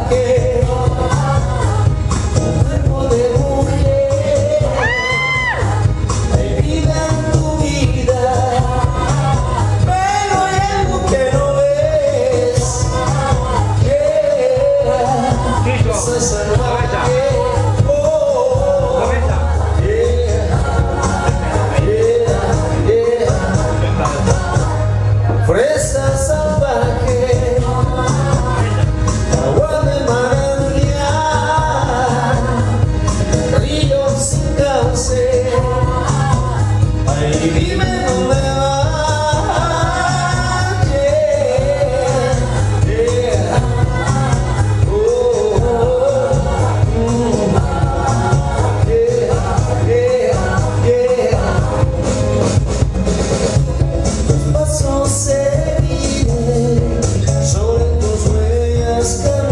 salvaje, un cuerpo de mujer, hay vida en tu vida, pero hay algo que no ves, soy salvaje. Fresa salvaje, agua de manantial, río sin cauce, ay, dime dónde vas, Tus pasos seguiré, sobre tus huellas